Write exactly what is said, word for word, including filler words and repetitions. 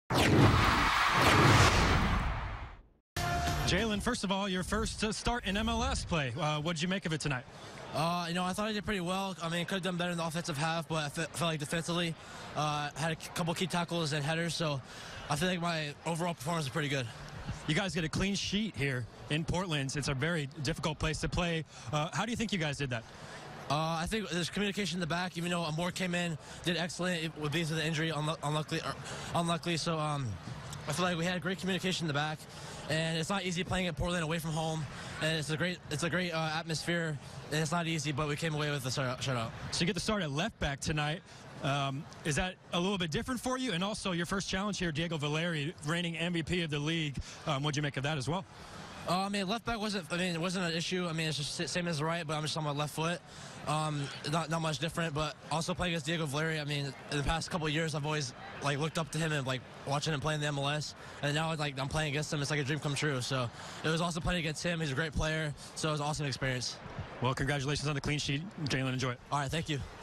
Jaylin, first of all, your first uh, start in M L S play. Uh, what did you make of it tonight? Uh, you know, I thought I did pretty well. I mean, could have done better in the offensive half, but I fe felt like defensively, uh, had a couple key tackles and headers, so I feel like my overall performance was pretty good. You guys get a clean sheet here in Portland. It's a very difficult place to play. Uh, how do you think you guys did that? Uh, I think there's communication in the back. Even though Amore came in, did excellent with these of the injury, unluckily, unluckily. So um, I feel like we had great communication in the back, and it's not easy playing at Portland away from home. And it's a great, it's a great uh, atmosphere, and it's not easy, but we came away with the shutout. So you get to start at left back tonight. Um, is that a little bit different for you? And also your first challenge here, Diego Valeri, reigning M V P of the league. Um, what'd you make of that as well? Uh, I mean, left back wasn't. I mean, it wasn't an issue. I mean, it's just the same as the right, but I'm just on my left foot. Um, not not much different. But also playing against Diego Valeri. I mean, in the past couple of years, I've always like looked up to him and like watching him play in the M L S. And now like I'm playing against him. It's like a dream come true. So it was also playing against him. He's a great player. So it was an awesome experience. Well, congratulations on the clean sheet, Jaylin. Enjoy it. All right, thank you.